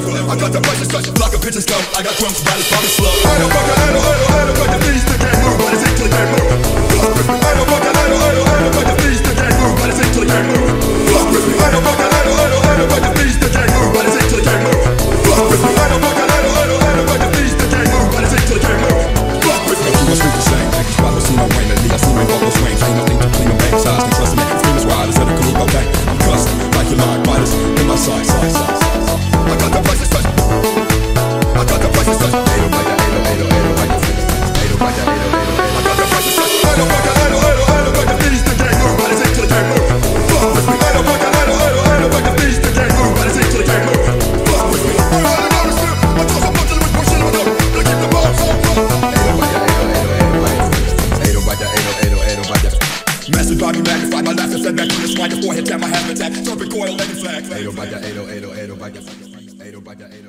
I got the prices touch, block a bitch's stomach. I got drums, bodies, probably slow. I don't fuck the beast that can't move, but it's into the game move. Fuck with me. I don't fuck the beast that can't move, but it's into the game move. Fuck with me. I don't fuck the beast that can't move, but it's into the game move. Fuck with me. I don't fuck the beast that can't move, but it's into the game move. Fuck with me. I speak the same, niggas probably see my rain, at least I see my vocals range. Ain't nothing to clean them back, size, can trust me. Famous riders at the club, okay. I'm custom, like your line riders in my side. I got the prices touch. I got the prices touch. I got the prices touch. I don't fuck the beast that can't move, but it's into the game move. Fuck with me. I don't fuck the beast that can't move, but it's into the game move. Fuck with me. I don't know the shit. I told some bunch of them pushing on up. They keep the ball so close. Massive body magnified, my laughter fed back to the spine. Your forehead tap, my half attack. Jumping coil, letting flag. 808, 808, 808, 808, 808.